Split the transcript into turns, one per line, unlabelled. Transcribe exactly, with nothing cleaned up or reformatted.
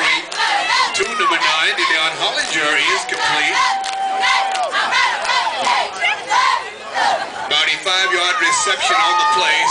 three to number nine, Deion Hollinger is complete. ninety-five yard reception on the play.